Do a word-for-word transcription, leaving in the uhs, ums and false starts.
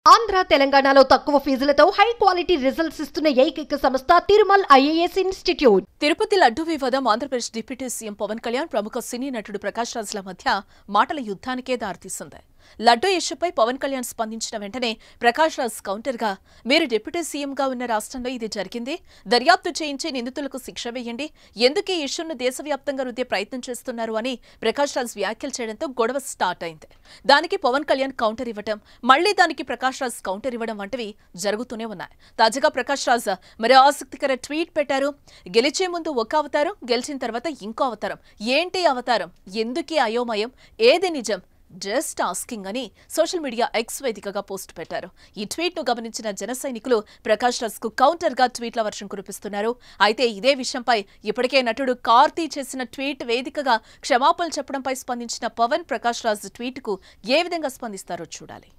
ఆంధ్ర తెలంగాణలో తక్కువ ఫీజులతో high quality results ఇస్తున్న ఏకైక సంస్థ తిరుమల్ ఐఏఎస్ ఇన్స్టిట్యూట్. తిరుపతి లడ్డు వివాదం ఆంధ్రప్రదేశ్ డిప్యూటీ సీఎం పవన్ కళ్యాణ్ ప్రముఖ సినీ నటుడు ప్రకాష్ రాజ్ల మధ్య మాటల యుద్ధానికే దారితీసింది. లడ్డు ఇష్యూపై పవన్ కళ్యాణ్ స్పందించిన వెంటనే ప్రకాష్ రాజ్ కౌంటర్గా, మీరు డిప్యూటీ సీఎంగా ఉన్న రాష్ట్రంలో ఇది జరిగింది, దర్యాప్తు చేయించి నిందితులకు శిక్ష వేయండి, ఎందుకు ఈ ఇష్యూను దేశవ్యాప్తంగా రుద్దే ప్రయత్నం చేస్తున్నారు అని ప్రకాష్ రాజ్ వ్యాఖ్యలు చేయడంతో గొడవ స్టార్ట్ అయింది. దానికి పవన్ కళ్యాణ్ కౌంటర్ ఇవ్వడం, మళ్లీ దానికి ప్రకాష్ రాజ్ కౌంటర్ ఇవ్వడం వంటివి జరుగుతూనే ఉన్నాయి. తాజాగా ప్రకాష్ రాజ్ మరో ఆసక్తికర ట్వీట్ పెట్టారు. గెలిచే ముందు ఒక అవతారం, గెలిచిన తర్వాత ఇంకో అవతారం. ఏంటి అవతారం? ఎందుకీ అయోమయం? ఏది నిజం? జస్ట్ ఆస్కింగ్ అని సోషల్ మీడియా ఎక్స్ వేదికగా పోస్ట్ పెట్టారు. ఈ ట్వీట్ ను గమనించిన జన సైనికులు ప్రకాష్ రాజ్ కు కౌంటర్ గా ట్వీట్ల వర్షం కురిపిస్తున్నారు. అయితే ఇదే విషయంపై ఇప్పటికే నటుడు కార్తీ చేసిన ట్వీట్ వేదికగా క్షమాపణలు చెప్పడంపై స్పందించిన పవన్ ప్రకాష్ రాజ్ ట్వీట్ కు ఏ విధంగా స్పందిస్తారో చూడాలి.